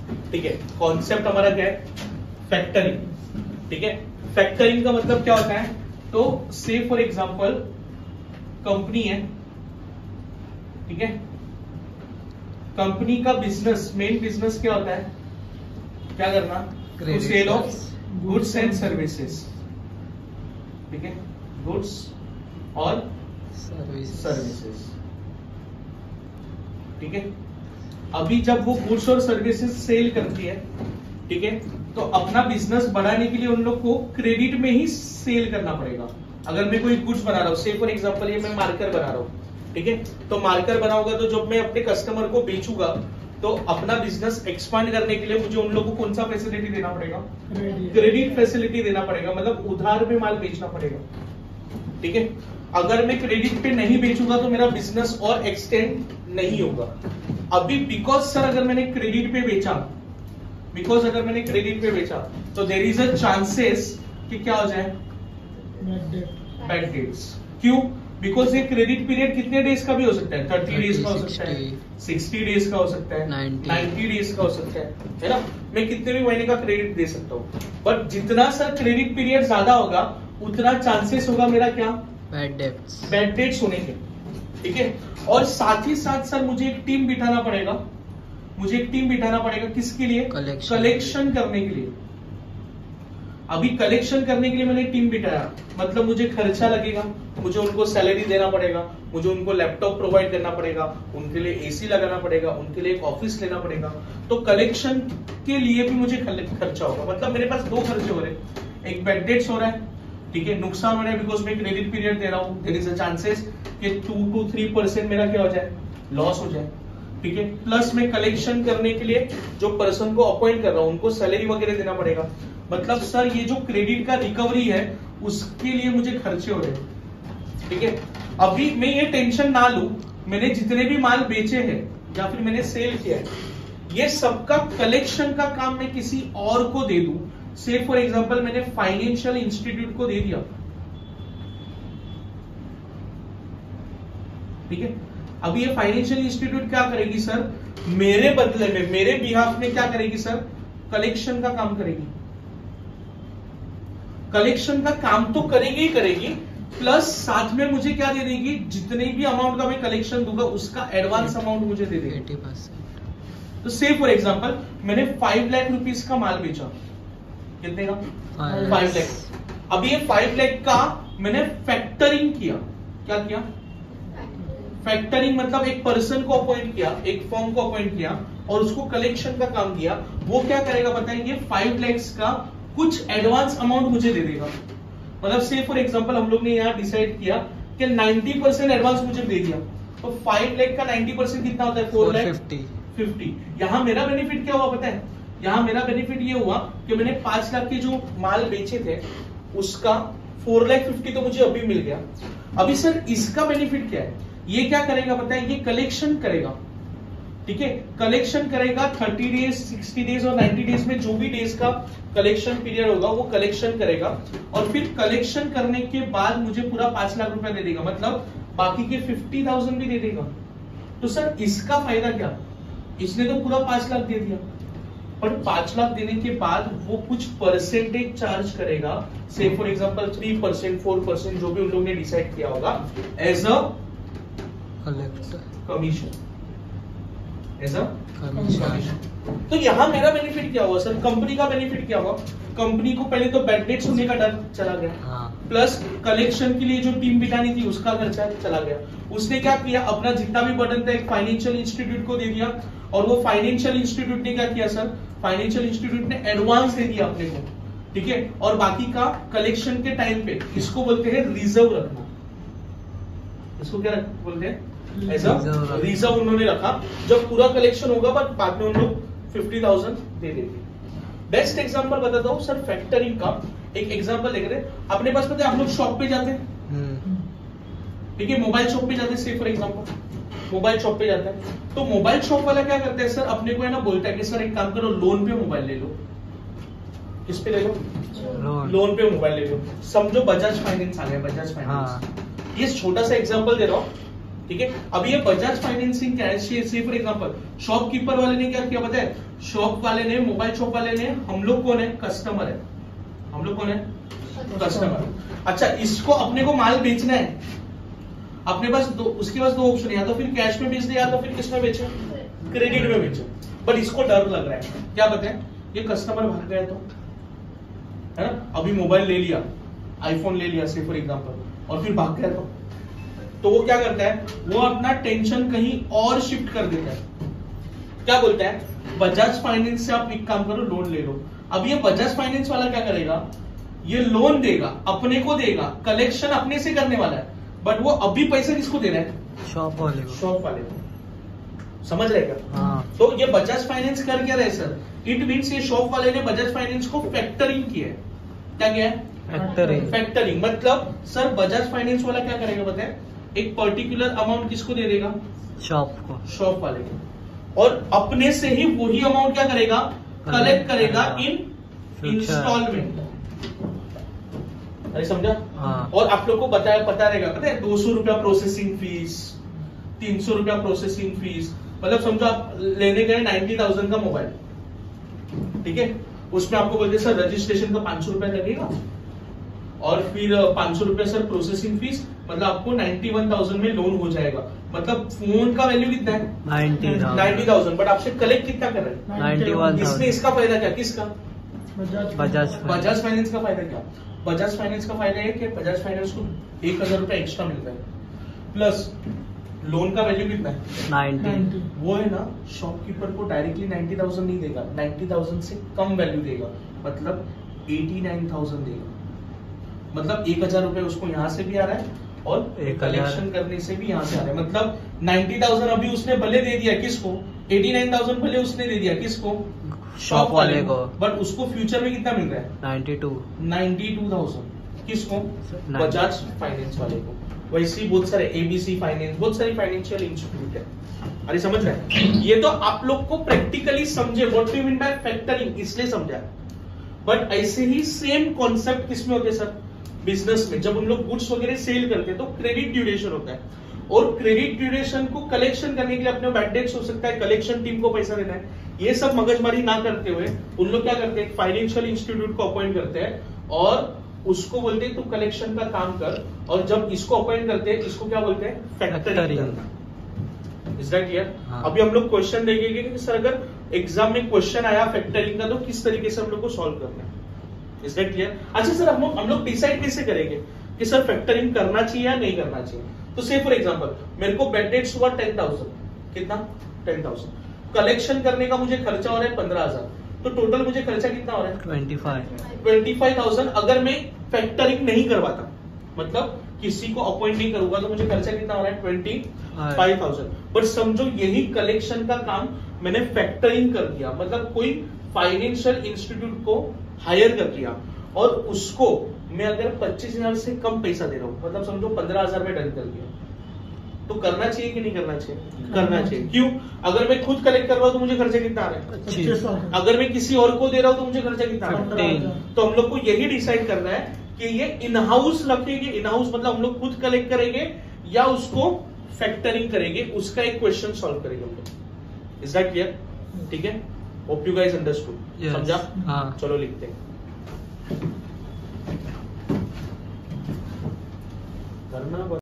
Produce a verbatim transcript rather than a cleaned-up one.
ठीक है। कॉन्सेप्ट हमारा क्या है? फैक्टरिंग, ठीक है। फैक्टरिंग का मतलब क्या होता है? तो से फॉर एग्जांपल कंपनी है, ठीक है, कंपनी का बिजनेस, मेन बिजनेस क्या होता है? क्या करना? To sale of goods and services, ठीक है, गुड्स और सर्विसेज, ठीक है। अभी जब वो गुड्स और सर्विसेज सेल करती है, ठीक है, तो अपना बिजनेस बढ़ाने के लिए उन लोग को क्रेडिट में ही सेल करना पड़ेगा। अगर मैं कोई गुड्स बना रहा हूँ, से फॉर एग्जांपल ये मैं मार्कर बना रहा हूँ, ठीक है, तो मार्कर बनाऊंगा तो जब मैं अपने कस्टमर को बेचूंगा तो अपना बिजनेस एक्सपांड करने के लिए मुझे उन लोगों को कौन सा फैसिलिटी देना पड़ेगा? क्रेडिट फैसिलिटी देना पड़ेगा, मतलब उधार पे माल बेचना पड़ेगा, ठीक है। अगर मैं क्रेडिट पे नहीं बेचूंगा तो मेरा बिजनेस और एक्सटेंड नहीं होगा। अभी बिकॉज सर अगर मैंने क्रेडिट पे बेचा, बिकॉज अगर मैंने क्रेडिट पे बेचा तो देयर इज अ चांसेस कि क्या हो जाए? Bad debts. क्यों? बिकॉज ये क्रेडिट पीरियड कितने डेज का भी हो सकता है? थर्टी डेज का हो सकता है, सिक्सटी डेज का हो सकता है, नाइन्टी डेज का हो सकता है, है ना। मैं कितने भी महीने का क्रेडिट दे सकता हूँ, बट जितना सर क्रेडिट पीरियड ज्यादा होगा उतना चांसेस होगा मेरा क्या? बैड डेट्स, बैड डेट्स होने के, ठीक है। और साथ ही साथ सर मुझे एक टीम बिठाना पड़ेगा, मुझे एक टीम बिठाना पड़ेगा किसके लिए? कलेक्शन करने के लिए। अभी कलेक्शन करने के लिए मैंने टीम बिठाया, मतलब मुझे खर्चा लगेगा, मुझे उनको सैलरी देना पड़ेगा, मुझे उनको लैपटॉप प्रोवाइड करना पड़ेगा, उनके लिए एसी लगाना पड़ेगा, उनके लिए एक ऑफिस लेना पड़ेगा। तो कलेक्शन के लिए भी मुझे खर्चा होगा, मतलब मेरे पास दो खर्चे हो रहे हैं, एक बैड डेट्स हो रहा है, ठीक है, नुकसान हो रहा है बिकॉज मैं क्रेडिट पीरियड दे रहा हूँ, देयर इज अ चांसेस कि टू टू थ्री परसेंट मेरा क्या हो जाए? लॉस हो जाए, ठीक है। प्लस मैं कलेक्शन करने के लिए जो पर्सन को अपॉइंट कर रहा हूँ उनको सैलरी वगैरह देना पड़ेगा। मतलब सर ये जो क्रेडिट का रिकवरी है उसके लिए मुझे खर्चे हो रहे हैं, ठीक है। अभी मैं ये टेंशन ना लूं, मैंने जितने भी माल बेचे हैं या फिर मैंने सेल किया है, ये सबका कलेक्शन का काम मैं किसी और को दे दूं, से फॉर एग्जांपल मैंने फाइनेंशियल इंस्टीट्यूट को दे दिया, ठीक है। अभी ये फाइनेंशियल इंस्टीट्यूट क्या करेगी सर? मेरे बदले में, मेरे बिहाफ में क्या करेगी सर? कलेक्शन का काम करेगी। कलेक्शन का काम तो करेगी ही करेगी, प्लस साथ में मुझे क्या दे देगी? जितने भी अमाउंट का मैं कलेक्शन दूंगा उसका एडवांस अमाउंट मुझे दे देगी। तो से फॉर एग्जांपल मैंने फाइव लाख रुपीस का माल बेचा, कितने का? फाइव लाख। अभी ये फाइव लाख का मैंने फैक्टरिंग किया। क्या किया? फैक्टरिंग मतलब एक पर्सन को अपॉइंट किया, एक फर्म को अपॉइंट किया और उसको कलेक्शन का काम दिया। वो क्या करेगा बताएंगे? फाइव लैक्स का कुछ एडवांस अमाउंट मुझे दे देगा। मतलब से फॉर एग्जांपल हम लोग ने यहाँ डिसाइड किया कि नाइन्टी परसेंट एडवांस मुझे दे दिया, तो फाइव लाख का नाइन्टी परसेंट कितना होता है? Four lakh fifty. यहाँ मेरा बेनिफिट क्या हुआ पता है? यहाँ मेरा बेनिफिट ये हुआ कि मैंने पांच लाख के जो माल बेचे थे उसका फोर लाख फिफ्टी तो मुझे अभी मिल गया। अभी सर इसका बेनिफिट क्या है? ये क्या करेगा पता है? ये कलेक्शन करेगा, ठीक है। कलेक्शन करेगा थर्टी डेज, सिक्सटी डेज और नाइन्टी डेज में जो भी डेज का कलेक्शन पीरियड होगा वो कलेक्शन करेगा और फिर कलेक्शन करने के बाद मुझे पूरा पांच लाख रुपया दे देगा, मतलब बाकी के फिफ्टी थाउजेंड भी दे देगा। तो सर इसका फायदा क्या? इसने तो पूरा पांच लाख दे दिया, पर पांच लाख देने के बाद वो कुछ परसेंटेज चार्ज करेगा, से for example three percent, four percent जो भी उन लोगों ने डिसाइड किया होगा as a commission, as a commission. तो यहां मेरा बेनिफिट क्या हुआ सर? कंपनी का बेनिफिट क्या हुआ? कंपनी को पहले तो बैड डेट्स होने का डर चला गया, प्लस कलेक्शन के लिए जो टीम बिठानी थी उसका खर्चा चला गया। उसने क्या किया? अपना जितना भी बर्डन था एक फाइनेंशियल इंस्टीट्यूट को दे दिया और वो फाइनेंशियल इंस्टीट्यूट ने क्या किया सर? फाइनेंशियल इंस्टीट्यूट ने एडवांस दे दिया अपने को, ठीक है। और बाकी का कलेक्शन के टाइम पे इसको बोलते हैं रिजर्व रखना। इसको क्या बोलते हैं? ऐसा रिजर्व उन्होंने रखा, जब पूरा कलेक्शन होगा बट बाद में उन लोग फिफ्टी थाउजेंड दे देंगे। बेस्ट एग्जांपल बताता हूँ सर फैक्टरिंग का। एक एग्जांपल लेकर अपने पास पता है, आप लोग शॉप पे जाते हैं, ठीक है, मोबाइल शॉप पे जाते हैं, से फॉर एग्जांपल मोबाइल शॉप पे जाता है, तो मोबाइल शॉप वाला क्या करता है सर? अपने को है ना बोलता है कि सर एक काम करो, लोन पे मोबाइल ले लो। किस पे ले लो? लोन पे मोबाइल ले लो। समझो बजाज फाइनेंस आ गया, बजाज फाइनेंस। ये छोटा सा एग्जांपल दे रहा हूँ, ठीक है। अभी ये बजाज फाइनेंसिंग क्या है? से फॉर एग्जांपल शॉपकीपर वाले ने क्या किया पता है? शॉप वाले ने, मोबाइल शॉप वाले ने, हम लोग कौन है? कस्टमर है। हम लोग कौन है? कस्टमर। अच्छा, इसको अपने को माल बेचना है, अपने पास दो, उसके पास दो ऑप्शन है, या तो फिर कैश में बेच दे या तो फिर किस में बेचे? क्रेडिट में बेचे। बट इसको डर लग रहा है, क्या बताएं? ये कस्टमर भाग गया तो, है ना? अभी मोबाइल ले लिया, आईफोन ले लिया से फॉर एग्जांपल, और फिर भाग गया तो तो वो क्या करता है? वो अपना टेंशन कहीं और शिफ्ट कर देता है। क्या बोलता है? बजाज फाइनेंस से आप एक काम करो, लोन ले लो। अब ये बजाज फाइनेंस वाला क्या करेगा? ये लोन देगा, अपने को देगा, कलेक्शन अपने से करने वाला है, बट वो अभी पैसे किसको दे रहा है? शॉप वाले को। शॉप वाले को। समझ रहे क्या? हाँ। तो ये बजाज फाइनेंस कर क्या रहे सर? इट मीन्स ये शॉप वाले ने बजाज फाइनेंस को फैक्टरिंग किया है। क्या किया है? फैक्टरिंग। फैक्टरिंग मतलब सर बजाज फाइनेंस वाला क्या करेगा बताए? एक पर्टिकुलर अमाउंट किसको दे देगा? शॉप को। शॉप वाले को। और अपने से ही वही अमाउंट क्या करेगा? कलेक्ट करेगा इन इंस्टॉलमेंट। अरे समझा? हाँ। और आप लोग को बताया पता रहेगा, पता है दो सौ रुपया प्रोसेसिंग फीस, तीन सौ रुपया प्रोसेसिंग फीस, मतलब समझो आप लेने गए नाइन्टी थाउजेंड का मोबाइल, ठीक है, उसमें आपको बोलते सर रजिस्ट्रेशन का पांच सौ रुपया लगेगा और फिर पांच सौ रुपया सर प्रोसेसिंग फीस, मतलब आपको नाइन्टी वन थाउजेंड में लोन हो जाएगा। मतलब फोन का वैल्यू कितना है? नाइन्टी थाउजेंड, बट आपसे कलेक्ट कितना कर रहे हैं? Ninety one. इसमें इसका फायदा क्या? किसका? बजाज बजाज फाइनेंस का फायदा क्या? बजाज फाइनेंस का फायदा है कि बजाज फाइनेंस को एक हजार रुपया एक्स्ट्रा मिलता है, प्लस लोन का वैल्यू कितना है? नाइन्टी। वो है ना, शॉपकीपर को डायरेक्टली नाइन्टी थाउजेंड नहीं देगा, नाइन्टी थाउजेंड से कम वैल्यू देगा, मतलब एटी नाइन थाउजेंड देगा। मतलब एक हजार रुपए उसको यहाँ से भी आ रहा है और कलेक्शन करने से भी यहाँ से आ रहा है। मतलब नाइन्टी थाउजेंड अभी उसने भले दे दिया किसको? एटी नाइन थाउजेंड भले उसने दे दिया किसको? शॉप वाले को, बट उसको फ्यूचर में कितना मिल रहा है? Ninety two ninety two thousand किसको? बजाज फाइनेंस वाले को। वैसे ही बहुत सारे एबीसी फाइनेंस, बहुत सारी फाइनेंशियल इंस्टीट्यूट है। अरे समझ रहे हैं? ये तो आप लोग को प्रैक्टिकली समझे what do you mean by factoring, इसलिए समझा। बट ऐसे ही सेम कॉन्सेप्ट किसमें होते हैं सर? बिजनेस में। जब हम लोग गुड्स वगैरह सेल करते हैं तो क्रेडिट ड्यूरेशन होता है, और क्रेडिट ड्यूरेशन को कलेक्शन करने के लिए अपने बैड डेट्स हो सकता है, कलेक्शन टीम को पैसा देना है, ये सब मगजमारी ना करते हुए उन लोग क्या करते हैं? फाइनेंशियल इंस्टीट्यूट को अपॉइंट करते हैं और उसको बोलते हैं तू कलेक्शन का काम कर, और जब इसको अपॉइंट करते हैं इसको क्या बोलते हैं? फैक्टरिंग करना। Is that clear? अभी हम लोग क्वेश्चन देखेंगे कि सर अगर एग्जाम में क्वेश्चन आया फैक्टरिंग का तो किस तरीके से हम लोग को सॉल्व करना है। Is that clear? अच्छा सर हम लोग हम लोग डिसाइड कैसे करेंगे कि सर फैक्टरिंग करना चाहिए या नहीं करना चाहिए? तो से फॉर एग्जांपल मेरे को बैड डेट्स हुआ टेन थाउजेंड, कितना? Ten thousand. कलेक्शन करने का मुझे खर्चा हो रहा है पंद्रह हजार, तो टोटल मुझे खर्चा कितना हो रहा है? Twenty five twenty five thousand. अगर मैं फैक्टरिंग नहीं करवाता, मतलब किसी को अपॉइंट नहीं करूंगा, तो मुझे खर्चा कितना हो रहा है? Twenty five thousand. बट समझो यही कलेक्शन का काम मैंने फैक्टरिंग कर दिया, मतलब कोई फाइनेंशियल इंस्टीट्यूट को हायर कर दिया और उसको मैं अगर पच्चीस हजार से कम पैसा दे रहा हूं, मतलब समझो पंद्रह हजार में डन कर दिया, तो करना चाहिए कि नहीं करना चाहिए? करना चाहिए। क्यों? अगर मैं खुद कलेक्ट कर रहा हूं तो मुझे खर्चा कितना आ रहा है? अगर मैं किसी और को दे रहा हूं तो मुझे खर्चा कितना आ रहा है? तो हम लोग को यही डिसाइड करना है कि ये इन हाउस रखेंगे, इन हाउस मतलब हम लोग खुद कलेक्ट करेंगे या उसको फैक्टरिंग करेंगे, उसका एक क्वेश्चन सॉल्व करेंगे हम लोग। Is that clear? ठीक है, होप यू गाइस अंडरस्टूड। समझा? हाँ। चलो लिखते हैं। करना